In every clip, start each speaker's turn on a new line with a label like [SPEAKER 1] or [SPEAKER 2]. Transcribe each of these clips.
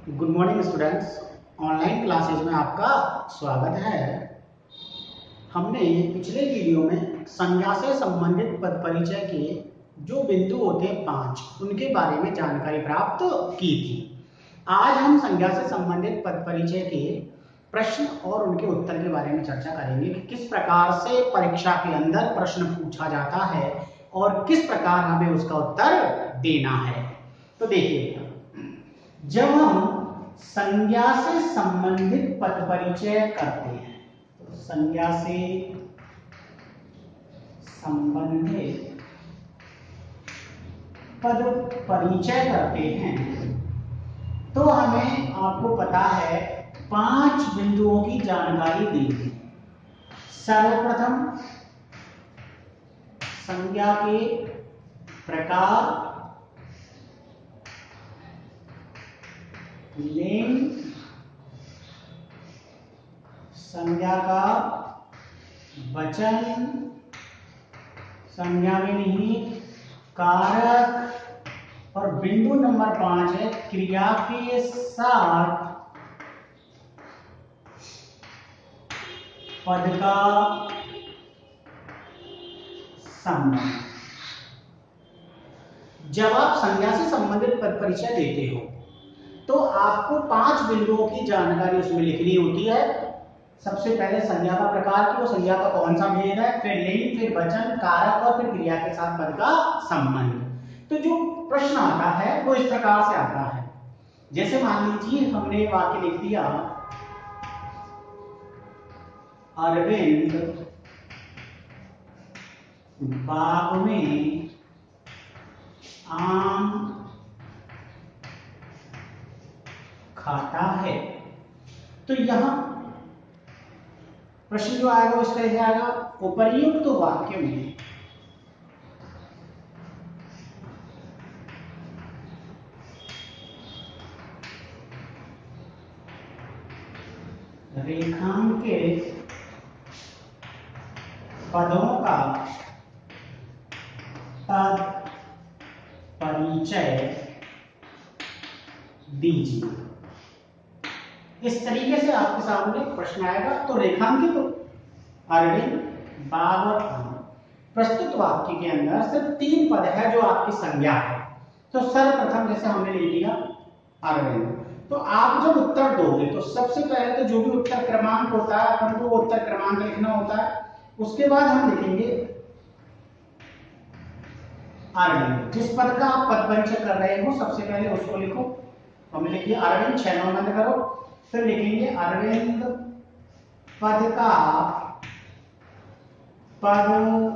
[SPEAKER 1] Good morning students. Online classes में आपका स्वागत है। हमने पिछले वीडियो में संज्ञा से संबंधित पद परिचय के जो बिंदु होते हैं 5 उनके बारे में जानकारी प्राप्त की थी। आज हम संज्ञा से संबंधित पद परिचय के प्रश्न और उनके उत्तर के बारे में चर्चा करेंगे कि किस प्रकार से परीक्षा के अंदर प्रश्न पूछा जाता है और किस प्रकार हमें उसका उत्तर देना है। तो देखिए, जब हम संज्ञा से संबंधित पद परिचय करते हैं तो संज्ञा से संबंधित पद परिचय करते हैं तो हमें आपको पता है 5 बिंदुओं की जानकारी देंगे। सर्वप्रथम संज्ञा के प्रकार, लिंग, संज्ञा का वचन, संज्ञा में निहित कारक और बिंदु नंबर 5 है क्रिया के साथ पद का संबंध। जब आप संज्ञा से संबंधित पद परिचय देते हो तो आपको 5 बिंदुओं की जानकारी उसमें लिखनी होती है। सबसे पहले संज्ञा का प्रकार की वो संज्ञा का कौन सा भेद है, फिर लिंग, फिर वचन, कारक और फिर क्रिया के साथ पद का संबंध। तो जो प्रश्न आता है वो इस प्रकार से आता है। जैसे मान लीजिए हमने वाक्य लिख दिया, अरविंद बाग में आम खाता है। तो यहां प्रश्न जो आएगा उस तरह से आएगा, उपर्युक्त वाक्य में रेखांकित पदों का पद परिचय दीजिए। इस तरीके से आपके सामने प्रश्न आएगा। तो रेखांकित अरविंद बाग और आम, प्रस्तुत वाक्य के अंदर सिर्फ 3 पद है जो आपकी संज्ञा है। तो सर्वप्रथम जैसे हमने ले लिया अरविंद, तो आप जब उत्तर दोगे तो सबसे पहले तो जो भी उत्तर क्रमांक होता है अपन को वो उत्तर क्रमांक लिखना होता है। उसके बाद हम लिखेंगे अरविंद, जिस पद का आप पद परिचय कर रहे हो सबसे पहले उसको लिखो। हमने लिखिए अरविंद, 6 नंबर बंद करो। फिर लिखेंगे अरविंद पद का पद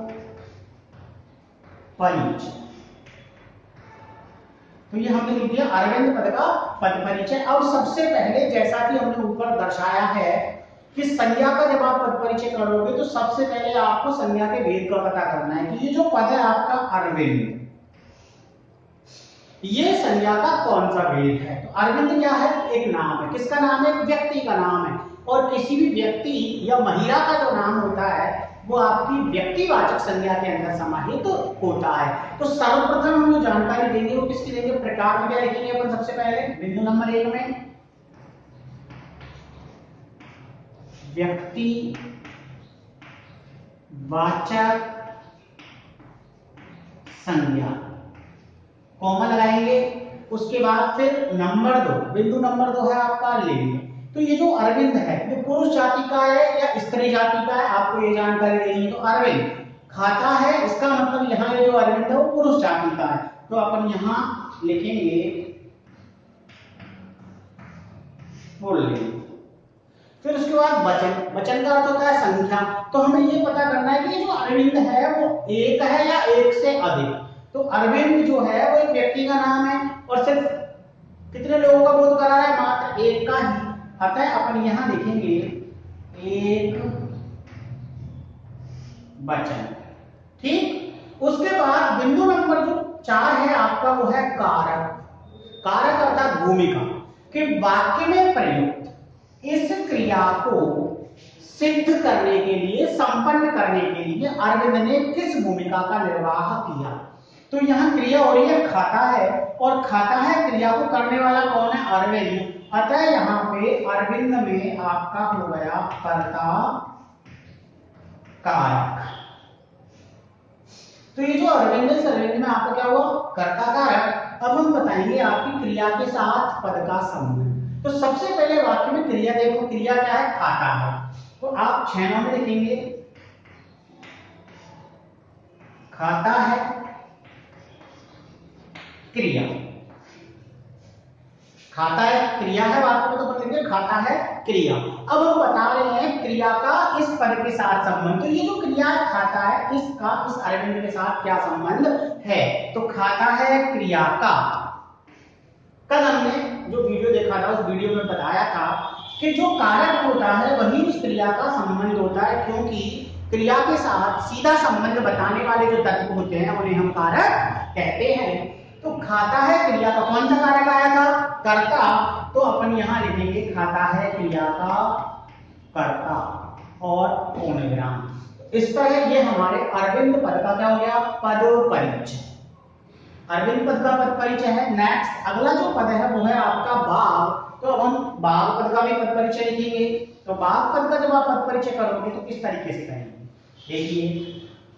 [SPEAKER 1] परिचय। तो ये हमने लिख दिया अरविंद पद का पद परिचय। अब सबसे पहले जैसा कि हमने ऊपर दर्शाया है कि संज्ञा का जब आप पद परिचय करोगे तो सबसे पहले आपको संज्ञा के भेद का पता करना है कि ये जो पद है आपका अरविंद, ये संज्ञा का कौन सा भेद है। तो अरविंद क्या है, एक नाम है। किसका नाम है, व्यक्ति का नाम है। और किसी भी व्यक्ति या महिला का जो नाम होता है वो आपकी व्यक्तिवाचक संज्ञा के अंदर समाहित होता है। तो सर्वप्रथम हम जो जानकारी देंगे वो किसकी देंगे, प्रकार में क्या लिखेंगे अपन सबसे पहले बिंदु नंबर 1 में व्यक्ति वाचक संज्ञा, कॉमा लगाएंगे। उसके बाद फिर नंबर 2, बिंदु नंबर 2 है आपका लिंग। तो ये जो अरविंद है ये पुरुष जाति का है या स्त्री जाति का है, आपको ये जानकारी देनी है। तो अरविंद खाता है, इसका मतलब यहाँ ये जो अरविंद है वो पुरुष जाति का है। तो अपन यहाँ लिखेंगे पुल्लिंग। फिर उसके बाद वचन, वचन का अर्थ होता है संख्या। तो हमें ये पता करना है कि ये जो अरविंद है वो एक है या एक से अधिक। तो अरविंद जो है वो एक व्यक्ति का नाम है और सिर्फ कितने लोगों का बोध करा रहा है, मात्र एक का ही। अतः अपन यहां लिखेंगे एक वचन। ठीक, उसके बाद बिंदु नंबर जो 4 है आपका वो है कारक। कारक अर्थात भूमिका कि वाक्य में प्रयुक्त इस क्रिया को सिद्ध करने के लिए, संपन्न करने के लिए अरविंद ने किस भूमिका का निर्वाह किया। तो यहाँ क्रिया हो रही है खाता है, और खाता है क्रिया को करने वाला कौन है, अरविंद। अतः यहाँ पे अरविंद में आपका हो गया कर्ता कारक। तो ये जो अरविंद है, अरविंद में आपका क्या हुआ, कर्ता कारक। अब हम बताएंगे आपकी क्रिया के साथ पद का संबंध। तो सबसे पहले वाक्य में क्रिया देखो, क्रिया क्या है, खाता है। तो आप 6 में लिखेंगे खाता है क्रिया, खाता है क्रिया है, वाक्य में तो लिखेंगे खाता है क्रिया। अब हम बता रहे हैं क्रिया का इस पद के साथ संबंध। तो ये जो क्रिया खाता है, इसका इस अरविंद के साथ क्या संबंध है। तो खाता है क्रिया का, कल हमने जो वीडियो देखा था उस वीडियो में बताया था कि जो कारक होता है वही उस क्रिया का संबंध होता है, क्योंकि क्रिया के साथ सीधा संबंध बताने वाले जो तत्व होते हैं उन्हें हम कारक कहते हैं। तो खाता है क्रिया का कौन सा कारक आया था, कर्ता। तो अपन यहां लिखेंगे खाता है क्रिया का कर्ता और पूर्णविराम। इस तरह ये हमारे अरविंद पद का क्या हो गया, पद परिचय। अरविंद पद का पद परिचय है। नेक्स्ट अगला जो पद है वो है आपका बाघ। तो अब हम बाघ पद का भी पद परिचय लिखेंगे। तो बाघ पद का जब आप पद परिचय करोगे तो किस तरीके से करेंगे, देखिए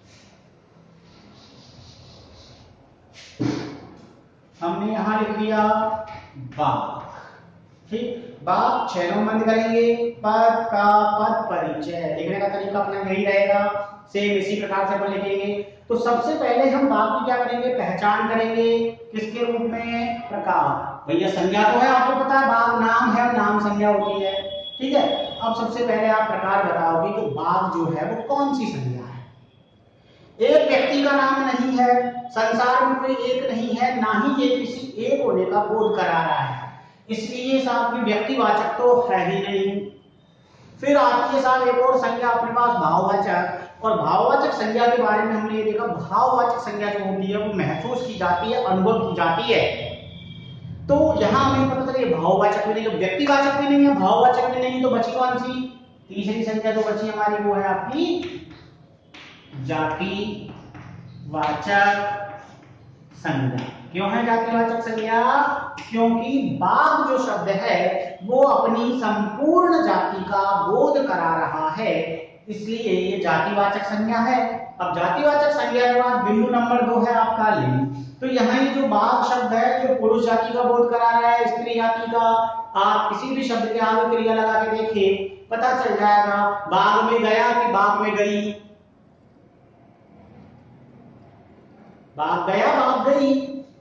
[SPEAKER 1] हमने यहां लिख दिया बाघ, ठीक। बाघ 6 बंद करेंगे, पद का पद परिचय लिखने का तरीका अपना यही रहेगा, सेम इसी प्रकार से अपन लिखेंगे। तो सबसे पहले हम बाघ की क्या करेंगे, पहचान करेंगे, किसके रूप में, प्रकार। भैया संज्ञा तो है, आपको पता है बाघ नाम है, नाम संज्ञा होती है, ठीक है। अब सबसे पहले आप प्रकार बताओगे कि बाघ जो है वो कौन सी संज्ञा है। एक व्यक्ति का नाम नहीं है, संसार में कोई एक नहीं है, ना ही ये किसी एक होने का बोध करा रहा है, इसलिए साथ में व्यक्तिवाचक तो है ही नहीं। फिर आती है साहब एक और संज्ञा अपने पास, भाववाचक। और भाववाचक संज्ञा के बारे में हमने ये देखा, भाववाचक संज्ञा जो होती है वो महसूस की जाती है, अनुभव की जाती है। तो यहां हमें पता चला भाववाचक भी नहीं, व्यक्तिवाचक भी नहीं है, भाववाचक भी नहीं, तो बची कौन सी, तीसरी संज्ञा जो बची हमारी वो है आपकी जातिवाचक संज्ञा। क्यों है जातिवाचक संज्ञा, क्योंकि बाघ जो शब्द है वो अपनी संपूर्ण जाति का बोध करा रहा है, इसलिए ये जातिवाचक संज्ञा है। अब जातिवाचक संज्ञा के बाद बिंदु नंबर 2 है आपका लिंग। तो यहाँ ये जो बाघ शब्द है जो पुरुष जाति का बोध करा रहा है, स्त्री जाति का। आप किसी भी शब्द के आगे क्रिया लगा के देखिए, पता चल जाएगा बाघ में गया कि बाघ में गई, बाघ गया बाघ गई।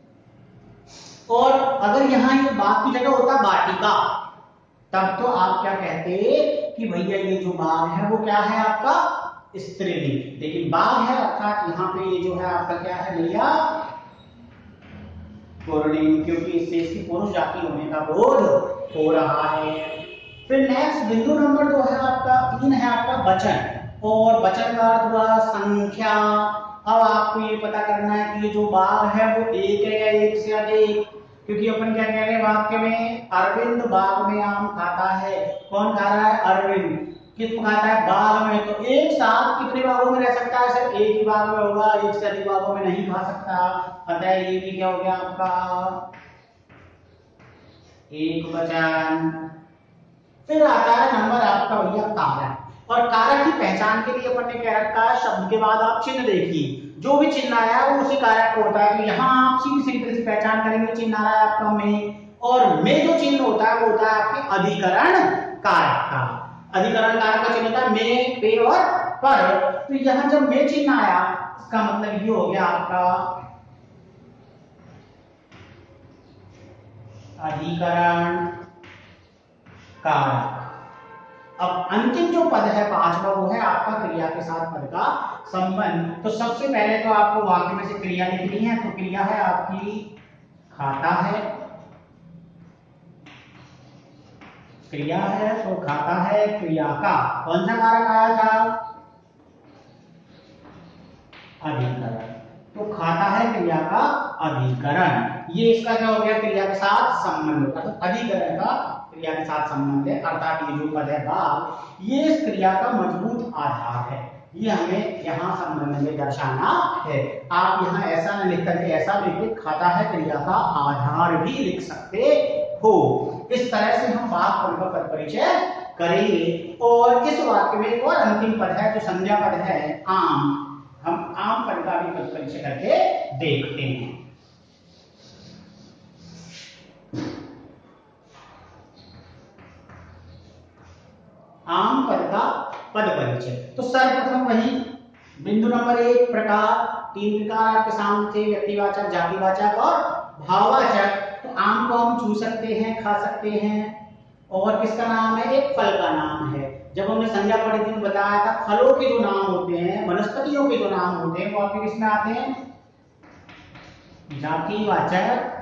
[SPEAKER 1] और अगर यहाँ ये बाघ की जगह होता वाटिका, तब तो आप क्या कहते कि भैया ये जो बाघ है वो क्या है आपका स्त्रीलिंग। लेकिन बाघ है अर्थात यहाँ पे ये जो है आपका क्या है भैया पुल्लिंग, क्योंकि इससे इसकी पुरुष जाति होने का बोध हो रहा है। फिर नेक्स्ट बिंदु नंबर 2 है आपका 3 है आपका वचन। और वचन का अर्थ हुआ संख्या। अब आपको ये पता करना है कि ये जो बाघ है वो एक है या एक से अधिक, क्योंकि अपन क्या कह रहे हैं वाक्य में, अरविंद बाग में आम खाता है। कौन खा रहा है, अरविंद। किस खाता है, बाग में। तो एक साथ कितने बागों में रह सकता है, सिर्फ एक ही बाग में होगा, एक से अधिक बागों में नहीं खा सकता। अतः ये भी क्या हो गया आपका एक वचन। फिर आता है नंबर आपका भैया कारक। और कारक की पहचान के लिए अपन ने कह रखा है शब्द के बाद आप चिन्ह देखिए, जो भी चिन्ह आया है वो उसी कारक का होता है। तो यहाँ आप सीधी सीधी से पहचान करेंगे, चिन्ह आ रहा है आपका में, और में जो चिन्ह होता है वो होता है आपके अधिकरण कारक का। अधिकरण कारक का चिन्ह होता है में, पे और पर। तो यहाँ जब में चिन्ह आया इसका मतलब ये हो गया आपका अधिकरण कारक। अब अंतिम जो पद है 5वां वो है आपका क्रिया के साथ पद का संबंध। तो सबसे पहले तो आपको वाक्य में से क्रिया लिखनी है। तो क्रिया है आपकी खाता है, क्रिया है तो खाता है क्रिया का कौन सा कारक आया था, अधिकरण। तो खाता है क्रिया का अधिकरण, ये इसका क्या हो गया क्रिया के साथ संबंध होता है। तो अधिकरण का क्रिया के साथ संबंध है, अर्थात ये जो पद है बाघ ये इस क्रिया का मजबूत आधार है, ये हमें यहाँ संबंध में दर्शाना है। आप यहाँ ऐसा न लिख करके ऐसा लिख के खाता है क्रिया का आधार भी लिख सकते हो। इस तरह से हम भाग पद का पद परिचय करेंगे। और इस वाक्य में एक और अंतिम पद है जो संज्ञा पद है आम। हम आम पद का भी पद परिचय करके देखते हैं। आम पद का पद परिचय। तो सर्वप्रथम वही बिंदु नंबर 1 प्रकार, 3 प्रकार आपके सामने थे, व्यक्तिवाचक, जातिवाचक और भाववाचक। तो आम को हम छू सकते हैं, खा सकते हैं। और किसका नाम है? एक फल का नाम है। जब हमने संज्ञा पढ़ी थी बताया था फलों के जो नाम होते हैं, वनस्पतियों के जो नाम होते हैं वो आपके किसमें आते हैं? जातिवाचक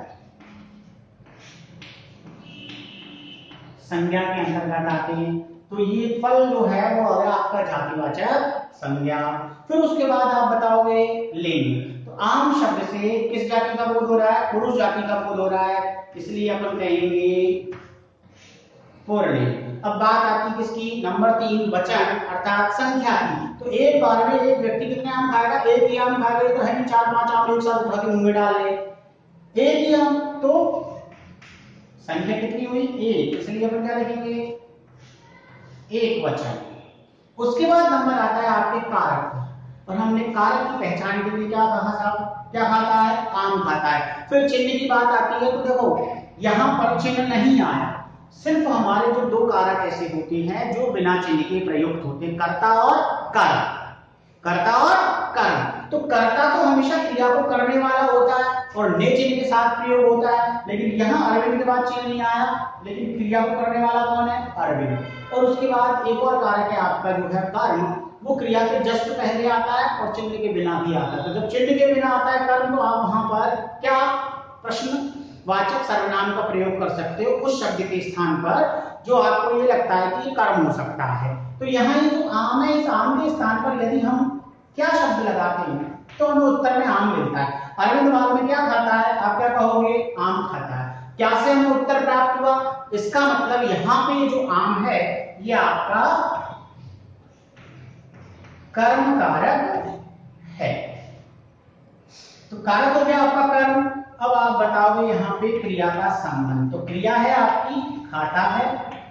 [SPEAKER 1] संज्ञा के अंतर्गत आते हैं। तो ये फल जो है वो होगा आपका जातिवाचक संज्ञा। फिर उसके बाद आप बताओगे लिंग। तो आम शब्द से किस जाति का बोध हो रहा है? पुरुष जाति का बोध हो रहा है, इसलिए अपन कहेंगे पुल्लिंग। अब बात आती किसकी? नंबर 3 वचन अर्थात संख्या की। तो एक बार में एक व्यक्ति कितने आम खाएगा? एक ही आम खाएगा। तो है नहीं 4-5 आम एक साथ उठा के मुंह में डाल ले, एक ही आम। तो संख्या कितनी हुई? 1, इसलिए अपन क्या लिखेंगे? एक वचन। उसके बाद नंबर आता है आपके कारक। और हमने कारक की पहचान के लिए क्या कहा साहब? क्या खाता है? आम खाता है। फिर चिन्ह की बात आती है। तो देखो यहां पर चिन्ह नहीं आया, सिर्फ हमारे जो 2 कारक ऐसे होते हैं जो बिना चिन्ह के प्रयुक्त होते हैं, कर्ता और कर्म। कर्ता और कर्म। तो कर्ता तो हमेशा क्रिया को करने वाला होता है और ने चिन्ह के साथ प्रयोग होता है, लेकिन यहाँ अरविंद के बाद चिन्ह नहीं आया, लेकिन क्रिया को करने वाला कौन है? अरविंद। और उसके बाद एक और कारक है आपका जो है कर्म, वो क्रिया के जस्ट पहले आता है और चिन्ह के बिना भी आता है। तो जब चिन्ह के बिना आता है कर्म, तो आप वहां पर क्या प्रश्नवाचक सर्वनाम का प्रयोग कर सकते हो उस शब्द के स्थान पर जो आपको ये लगता है कि कर्म हो सकता है। तो यहाँ ये जो आम है, इस आम के स्थान पर यदि हम क्या शब्द लगाते हैं तो हमें उत्तर में आम मिलता है। अरविंद बाद में क्या खाता है? आप क्या कहोगे? आम खाता है। क्या से हमें उत्तर प्राप्त हुआ? इसका मतलब यहाँ पे जो आम है ये आपका कर्म कारक है। तो कारक हो गया आपका कर्म। अब आप बताओगे यहाँ पे क्रिया का संबंध। तो क्रिया है आपकी खाता है,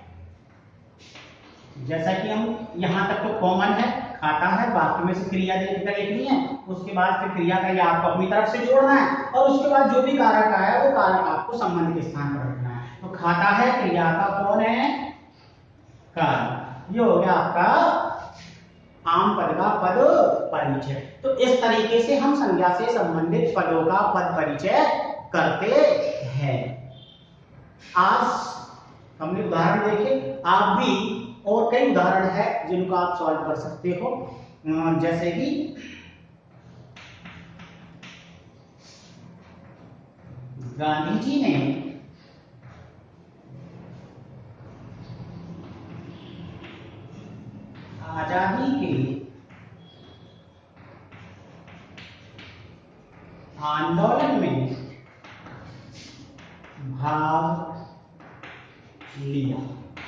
[SPEAKER 1] जैसा कि हम यहाँ तक तो कॉमन है, खाता है, बाकी में से क्रिया देखकर लिखनी है। उसके बाद फिर क्रिया का ये आपको अपनी तरफ से जोड़ना है और उसके बाद जो भी कारक आया वो कारक आपको संबंध के स्थान पर रखना है। तो खाता है क्रिया का कौन है? कर्म। ये हो गया आपका आम पद का पद परिचय। तो इस तरीके से हम संज्ञा से संबंधित पदों का पद परिचय करते हैं। आज हमने उदाहरण देखे, आप भी और कई उदाहरण है जिनको आप सॉल्व कर सकते हो। जैसे कि गांधी जी ने आजादी के आंदोलन में भाग लिया।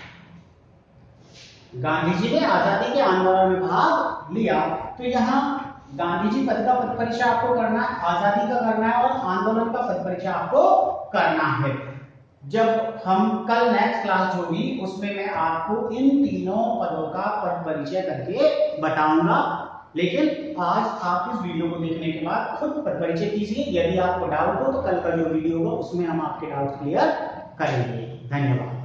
[SPEAKER 1] गांधी जी ने आजादी के आंदोलन में भाग लिया। तो यहाँ गांधी जी पद का पद परिचय आपको करना है, आजादी का करना है और आंदोलन का पद परिचय आपको करना है। जब हम कल नेक्स्ट क्लास होगी उसमें मैं आपको इन तीनों पदों का पद परिचय करके बताऊंगा। लेकिन आज आप इस वीडियो को देखने के बाद खुद पद परिचय कीजिए। यदि आपको डाउट हो तो कल का जो वीडियो होगा उसमें हम आपके डाउट क्लियर करेंगे। धन्यवाद।